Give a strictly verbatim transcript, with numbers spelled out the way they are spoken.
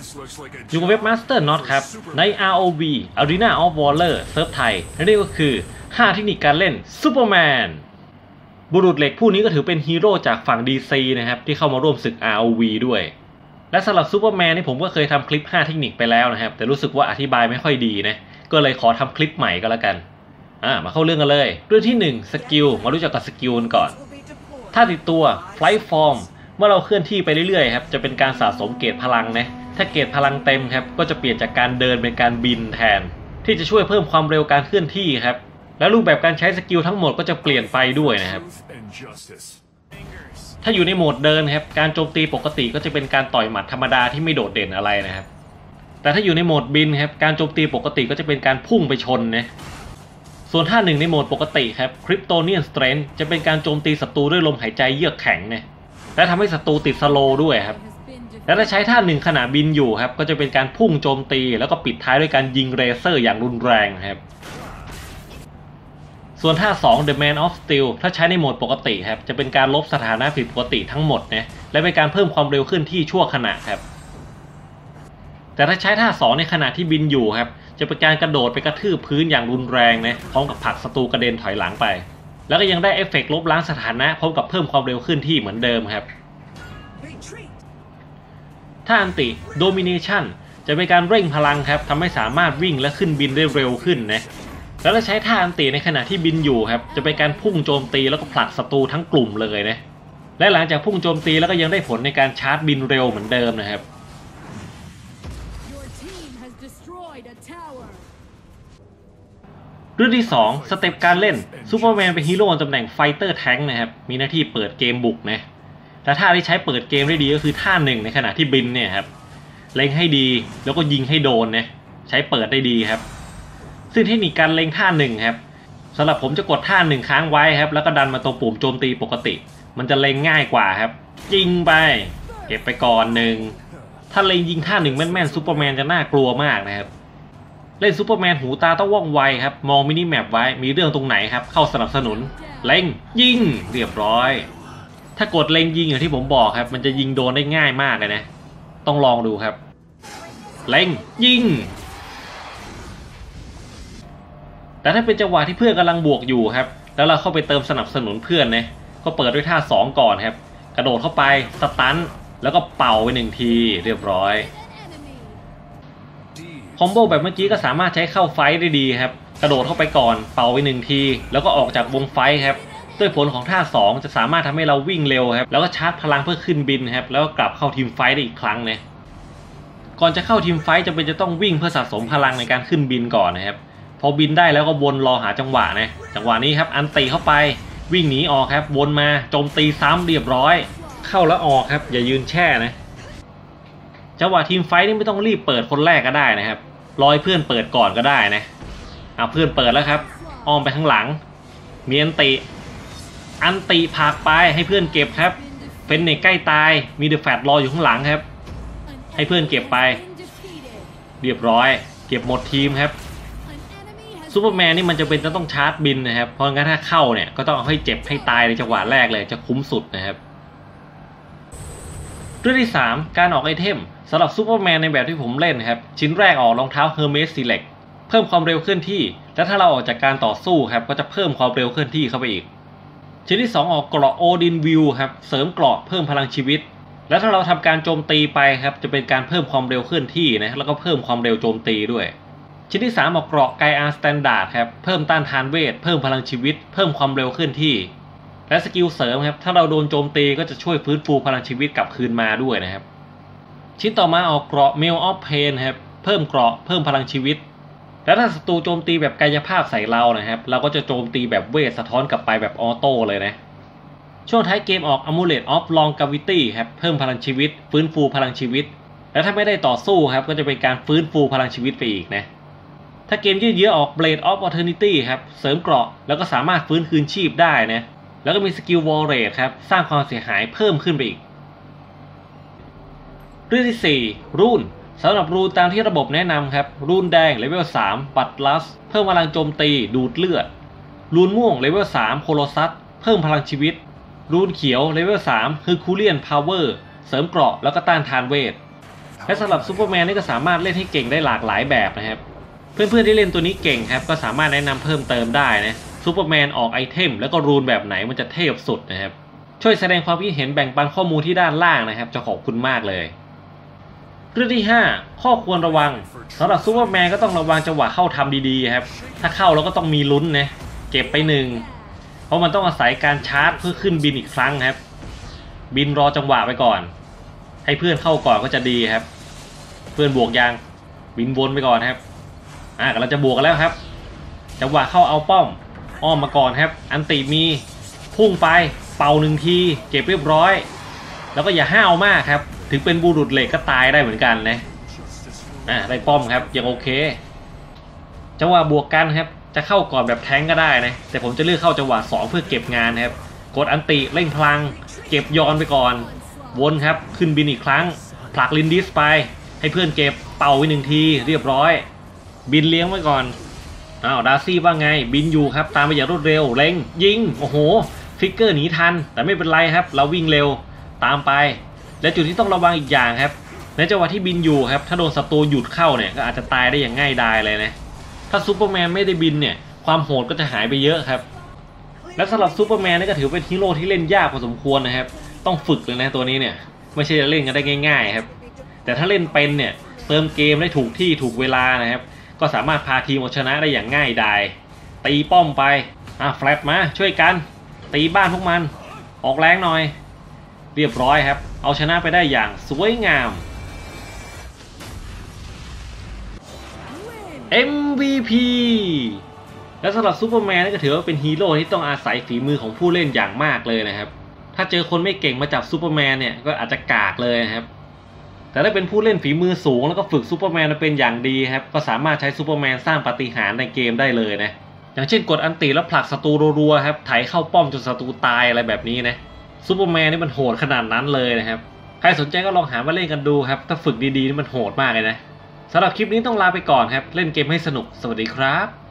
อยู่กับเว็บ Master Not ครับใน อาร์ โอ วี Arena of Valor เซิร์ฟไทยและนี่ก็คือห้าเทคนิคการเล่นซูเปอร์แมนบุรุษเหล็กผู้นี้ก็ถือเป็นฮีโร่จากฝั่ง ดี ซี นะครับที่เข้ามาร่วมศึก อาร์ โอ วี ด้วยและสำหรับซูเปอร์แมนนี่ผมก็เคยทำคลิปห้าเทคนิคไปแล้วนะครับแต่รู้สึกว่าอธิบายไม่ค่อยดีนะก็เลยขอทำคลิปใหม่ก็แล้วกันอ่ามาเข้าเรื่องกันเลยเรื่องที่หนึ่งสกิลมารู้จักกับสกิลก่อนถ้าติดตัว Flight Form เมื่อเราเคลื่อนที่ไปเรื่อยๆครับจะเป็นการสะสมเกรดพลังนะถ้าเกรดพลังเต็มครับก็จะเปลี่ยนจากการเดินเป็นการบินแทนที่จะช่วยเพิ่มความเร็วการเคลื่อนที่ครับและรูปแบบการใช้สกิลทั้งหมดก็จะเปลี่ยนไปด้วยนะครับถ้าอยู่ในโหมดเดินครับการโจมตีปกติก็จะเป็นการต่อยหมัดธรรมดาที่ไม่โดดเด่นอะไรนะครับแต่ถ้าอยู่ในโหมดบินครับการโจมตีปกติก็จะเป็นการพุ่งไปชนนะส่วนท่าหนึ่งในโหมดปกติครับ Kryptonian Strength จะเป็นการโจมตีศัตรูด้วยลมหายใจเยือกแข็งนะและทำให้ศัตรูติดสโลว์ด้วยครับและถ้าใช้ท่าหนึ่งขณะบินอยู่ครับก็จะเป็นการพุ่งโจมตีแล้วก็ปิดท้ายด้วยการยิงเรเซอร์อย่างรุนแรงครับส่วนท่าสอง The Man of Steel ถ้าใช้ในโหมดปกติครับจะเป็นการลบสถานะผิดปกติทั้งหมดนะและเป็นการเพิ่มความเร็วขึ้นที่ชั่วขณะครับแต่ถ้าใช้ท่าสองในขณะที่บินอยู่ครับจะเป็นการกระโดดไปกระทืบพื้นอย่างรุนแรงนะพร้อมกับผลักศัตรูกระเด็นถอยหลังไปแล้วก็ยังได้เอฟเฟกต์ลบล้างสถานะพร้อมกับเพิ่มความเร็วขึ้นที่เหมือนเดิมครับท่าอันติ Domination จะเป็นการเร่งพลังครับทำให้สามารถวิ่งและขึ้นบินได้เร็วขึ้นนะแล้วถ้าใช้ท่าอันติในขณะที่บินอยู่ครับจะเป็นการพุ่งโจมตีแล้วก็ผลักศัตรูทั้งกลุ่มเลยนะและหลังจากพุ่งโจมตีแล้วก็ยังได้ผลในการชาร์จบินเร็วเหมือนเดิมนะครับเรื่องที่สองสเต็ปการเล่นซูเปอร์แมนเป็นฮีโร่ตำแหน่งไฟเตอร์แทงค์นะครับมีหน้าที่เปิดเกมบุกนะและท่าที่ใช้เปิดเกมได้ดีก็คือท่าหนึ่งในขณะที่บินเนี่ยครับเล็งให้ดีแล้วก็ยิงให้โดนนะใช้เปิดได้ดีครับซึ่งเทคนิคการเล็งท่าหนึ่งครับสำหรับผมจะกดท่าหนึ่งค้างไว้ครับแล้วก็ดันมาตรงปุ่มโจมตีปกติมันจะเล็งง่ายกว่าครับยิงไปเก็บไปก่อนหนึ่งถ้าเล็งยิงท่าหนึ่งแม่นๆซูเปอร์แมนจะน่ากลัวมากนะครับเล่นซูเปอร์แมนหูตาต้องว่องไวครับมองมินิแมปไว้มีเรื่องตรงไหนครับเข้าสนับสนุนเล็งยิงเรียบร้อยถ้ากดเล็งยิงอย่างที่ผมบอกครับมันจะยิงโดนได้ง่ายมากเลยนะต้องลองดูครับเล็งยิงแต่ถ้าเป็นจังหวะที่เพื่อนกำลังบวกอยู่ครับแล้วเราเข้าไปเติมสนับสนุนเพื่อนนะก็เปิดด้วยท่าสองก่อนครับกระโดดเข้าไปสตันแล้วก็เป่าไปหนึ่งทีเรียบร้อยคอมโบแบบเมื่อกี้ก็สามารถใช้เข้าไฟได้ดีครับกระโดดเข้าไปก่อนเป่าไปหนึ่งทีแล้วก็ออกจากวงไฟครับด้วยผลของท่าสองจะสามารถทำให้เราวิ่งเร็วครับแล้วก็ชาร์จพลังเพื่อขึ้นบินครับแล้วก็กลับเข้าทีมไฟได้อีกครั้งนะก่อนจะเข้าทีมไฟจะเป็นจะต้องวิ่งเพื่อสะสมพลังในการขึ้นบินก่อนนะครับพอบินได้แล้วก็วนรอหาจังหวะนะจังหวะนี้ครับอันตีเข้าไปวิ่งหนีออกครับวนมาโจมตีซ้ำเรียบร้อยเข้าแล้วออกครับอย่ายืนแช่นะจังหวะทีมไฟนี่ไม่ต้องรีบเปิดคนแรกก็ได้นะครับรอให้เพื่อนเปิดก่อนก็ได้นะเอาเพื่อนเปิดแล้วครับอ้อมไปข้างหลังมีอันติอันติผลักไปให้เพื่อนเก็บครับเป็นเนกใกล้ตายมีเดอะแฟตรออยู่ข้างหลังครับให้เพื่อนเก็บไปเรียบร้อยเก็บหมดทีมครับซูเปอร์แมนนี่มันจะเป็นจะต้องชาร์จบินนะครับเพราะงั้นถ้าเข้าเนี่ยก็ต้องเอาให้เจ็บให้ตายในจังหวะแรกเลยจะคุ้มสุดนะครับเรื่องที่สามการออกไอเทมสำหรับซูเปอร์แมนในแบบที่ผมเล่นครับชิ้นแรกออกรองเท้า Hermes Select เพิ่มความเร็วเคลื่อนที่และถ้าเราออกจากการต่อสู้ครับก็จะเพิ่มความเร็วเคลื่อนที่เข้าไปอีกชิ้นที่สองออกเกราะ Odin View ครับเสริมเกราะเพิ่มพลังชีวิตและถ้าเราทำการโจมตีไปครับจะเป็นการเพิ่มความเร็วเคลื่อนที่นะแล้วก็เพิ่มความเร็วโจมตีด้วยชิ้นที่สามออกเกราะไกอาร์สแตนดาร์ดครับเพิ่มต้านทานเวทเพิ่มพลังชีวิตเพิ่มความเร็วเคลื่อนที่และสกิลเสริมครับถ้าเราโดนโจมตีก็จะช่วยฟื้นฟูพลังชีวิตกลับคืนมาด้วยนะครับชิ้นต่อมาออกเกราะ Mail of Pain ครับเพิ่มเกราะเพิ่มพลังชีวิตและถ้าศัตรูโจมตีแบบกายภาพใส่เรานะครับเราก็จะโจมตีแบบเวทสะท้อนกลับไปแบบออโต้เลยนะช่วงท้ายเกมออก Amulet of Longevity ครับเพิ่มพลังชีวิตฟื้นฟูพลังชีวิตและถ้าไม่ได้ต่อสู้ครับก็จะเป็นการฟื้นฟูพลังชีวิตไปอีกนะถ้าเกมยืดเยื้อออก Blade of Eternity ครับเสริมเกราะแล้วก็สามารถฟื้นคืนชีพได้นะแล้วก็มีสกิล Wall Rate ครับสร้างความเสียหายเพิ่มขึ้นไปอีกเรื่องที่สี่รูนสำหรับรูนตามที่ระบบแนะนำครับรูนแดงเลเวลสามปัดลัสเพิ่มพลังโจมตีดูดเลือดรูนม่วงเลเวลสามโคโลซัสเพิ่มพลังชีวิตรูนเขียวเลเวลสามคือคูเลียนพาวเวอร์เสริมเกราะแล้วก็ต้านทานเวทและสำหรับซูเปอร์แมนนี่ก็สามารถเล่นให้เก่งได้หลากหลายแบบนะครับเพื่อนๆที่เล่นตัวนี้เก่งครับก็สามารถแนะนำเพิ่มเติมได้นะซูเปอร์แมนออกไอเทมแล้วก็รูนแบบไหนมันจะเทพสุดนะครับช่วยแสดงความคิดเห็นแบ่งปันข้อมูลที่ด้านล่างนะครับจะขอบคุณมากเลยเรื่องที่ห้าข้อควรระวังสำหรับซูเปอร์แมนก็ต้องระวังจังหวะเข้าทำดีๆครับถ้าเข้าแล้วก็ต้องมีลุ้นนะเก็บไปหนึ่งเพราะมันต้องอาศัยการชาร์จเพื่อขึ้นบินอีกครั้งครับบินรอจังหวะไปก่อนให้เพื่อนเข้าก่อนก็จะดีครับเพื่อนบวกยางบินวนไปก่อนครับอ่ะเราจะบวกกันแล้วครับจังหวะเข้าเอาป้อมอ้อมมาก่อนครับอันติมีพุ่งไปเป่าหนึ่งทีเก็บเรียบร้อยแล้วก็อย่าห้าวมากครับถึงเป็นบุรุษเหล็กก็ตายได้เหมือนกันนะอ่ะได้ป้อมครับยังโอเคจังหวะบวกกันครับจะเข้าก่อนแบบแทงก็ได้นะแต่ผมจะเลือกเข้าจังหวะสองเพื่อเก็บงานครับกดอันติเร่งพลังเก็บยอนไปก่อนวนครับขึ้นบินอีกครั้งผลักลินดิสไปให้เพื่อนเก็บเป่าไปหนึ่งทีเรียบร้อยบินเลี้ยงไว้ก่อนอ้าวดาร์ซี่ว่าไงบินอยู่ครับตามไปอย่างรวดเร็วเร่งยิงโอ้โหฟิกเกอร์หนีทันแต่ไม่เป็นไรครับเราวิ่งเร็วตามไปและจุดที่ต้องระวังอีกอย่างครับในจังหวะที่บินอยู่ครับถ้าโดนศัตรูหยุดเข้าเนี่ยก็อาจจะตายได้อย่างง่ายดายเลยนะถ้าซูเปอร์แมนไม่ได้บินเนี่ยความโหดก็จะหายไปเยอะครับและสำหรับซูเปอร์แมนนี่ก็ถือเป็นฮีโร่ที่เล่นยากพอสมควรนะครับต้องฝึกเลยนะตัวนี้เนี่ยไม่ใช่จะเล่นกันได้ง่ายๆครับแต่ถ้าเล่นเป็นเนี่ยเติมเกมได้ถูกที่ถูกเวลานะครับก็สามารถพาทีมเอาชนะได้อย่างง่ายดายตีป้อมไปอ่ะแฟลตมาช่วยกันตีบ้านพวกมันออกแรงหน่อยเรียบร้อยครับเอาชนะไปได้อย่างสวยงาม เอ็ม วี พี และสำหรับซูเปอร์แมนนี่ก็ถือว่าเป็นฮีโร่ที่ต้องอาศัยฝีมือของผู้เล่นอย่างมากเลยนะครับถ้าเจอคนไม่เก่งมาจับซูเปอร์แมนเนี่ยก็อาจจะกากเลยนะครับแต่ถ้าเป็นผู้เล่นฝีมือสูงแล้วก็ฝึกซูเปอร์แมนมาเป็นอย่างดีครับก็สามารถใช้ซูเปอร์แมนสร้างปาฏิหาริย์ในเกมได้เลยนะอย่างเช่นกดอันติแล้วผลักศัตรูรัวๆครับไถเข้าป้อมจนศัตรูตายอะไรแบบนี้นะซูเปอร์แมนนี่มันโหดขนาดนั้นเลยนะครับใครสนใจก็ลองหามาเล่นกันดูครับถ้าฝึกดีๆนี่มันโหดมากเลยนะสำหรับคลิปนี้ต้องลาไปก่อนครับเล่นเกมให้สนุกสวัสดีครับ